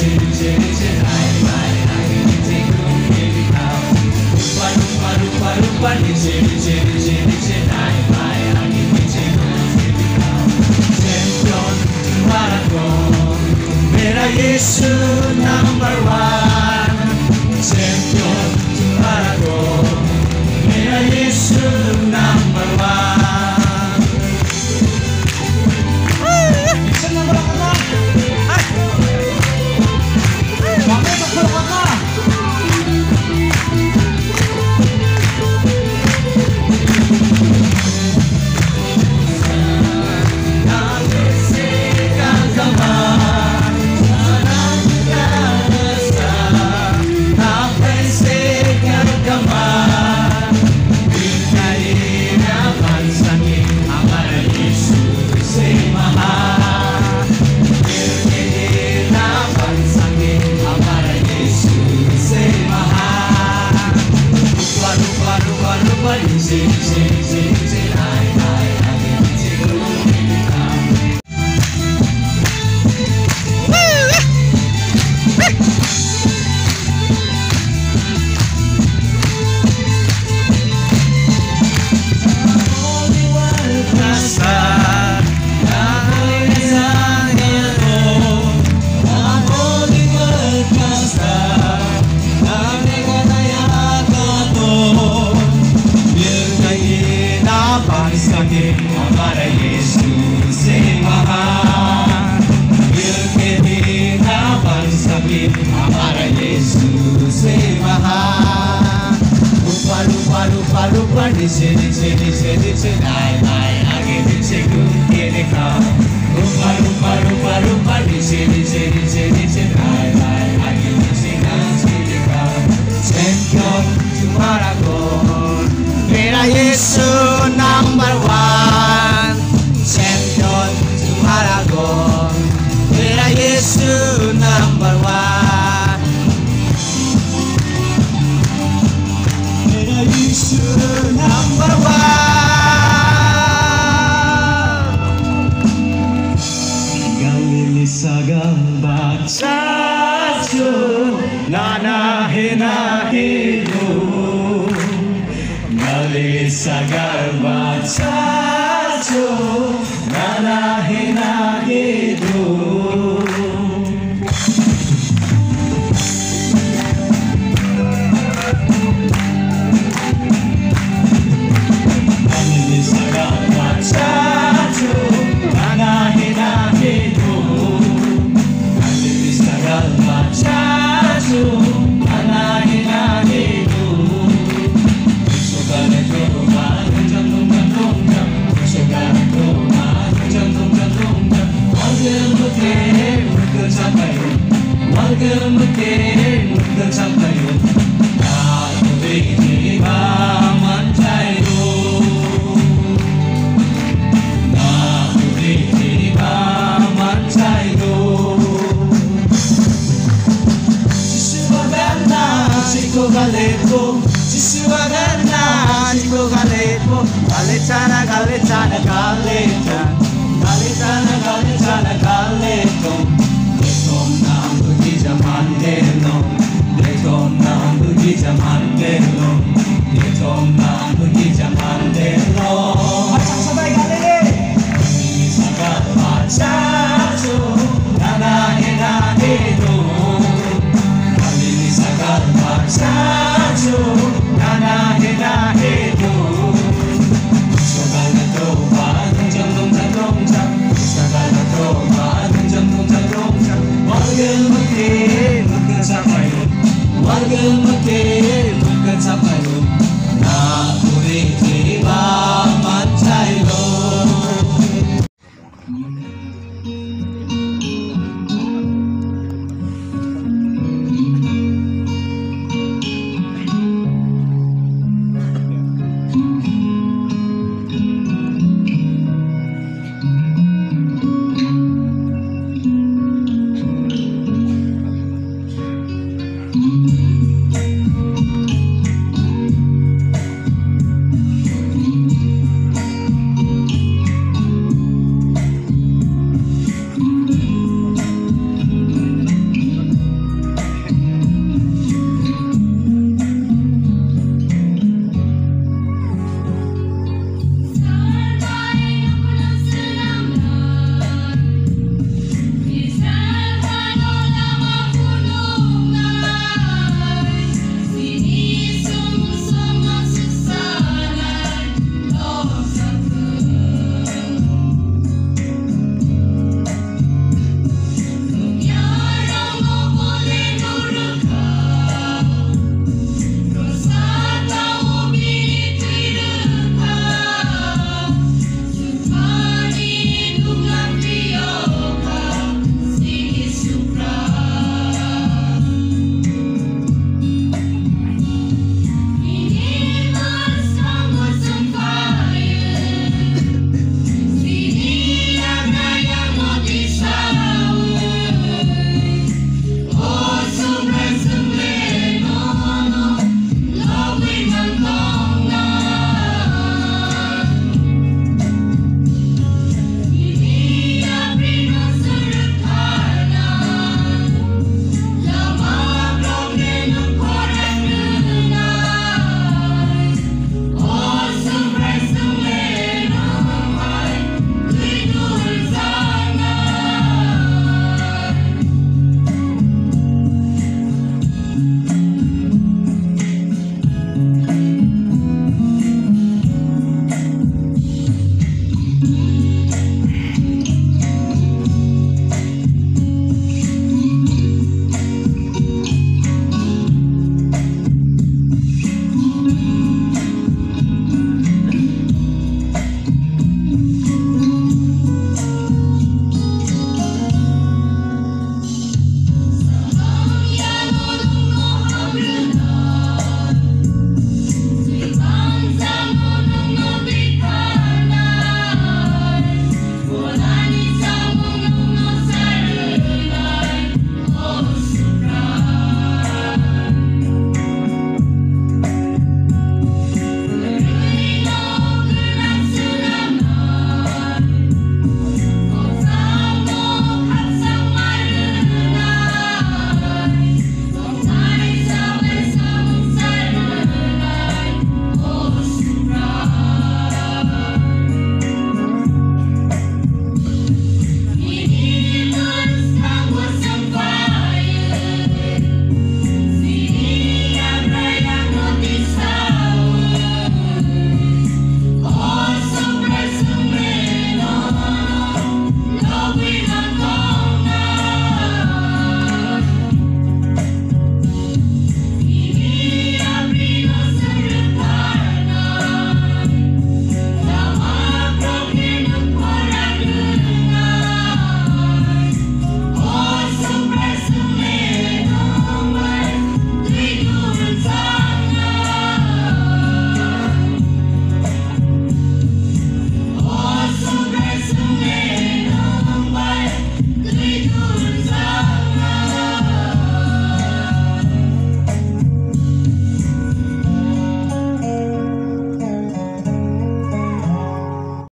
Yesu number one, champion तुम्हारा को मेरा यीशु number one. Bisa number apa? Pakai number apa? हमारा यीशु से महान, दिल के बिना बन सके हमारा यीशु से महान. ऊपर ऊपर ऊपर ऊपर नीचे नीचे नीचे नीचे दाएं बाएं आगे पीछे घूम के देखा. ऊपर ऊपर ऊपर ऊपर नीचे नीचे नीचे नीचे दाएं बाएं आगे पीछे नाच के देखा. चैंपियन तुम्हारा कौन? मेरा यीशु नंबर वन, चैंपियन तुम्हारा कौन? मेरा यीशु नंबर वन, मेरा Yeshu number one. Galili sagang bacajo nanahe nahido. Galili sagang bacajo nanahe nahido. Galili sagang bacajo nanahe nahido. Galili sagang bacajo nanahe nahido. Welcome again, welcome sampai aku ini mantai do, aku ini mantai do. Sisuagana, siko galeto, sisuagana, siko galeto, galetana, galetana, galeta, galetana, galetana, galeto. Mandelo, detonam bugija mandelo, detonam bugija mandelo. Macam sampai kali ini. Sagat macajo, nana hena hedo. Kali ini sagat macajo, nana hena hedo. Sagat toban, jantung jantung jam. Sagat toban, jantung jantung jam. Warga Mekah, bukan sampai.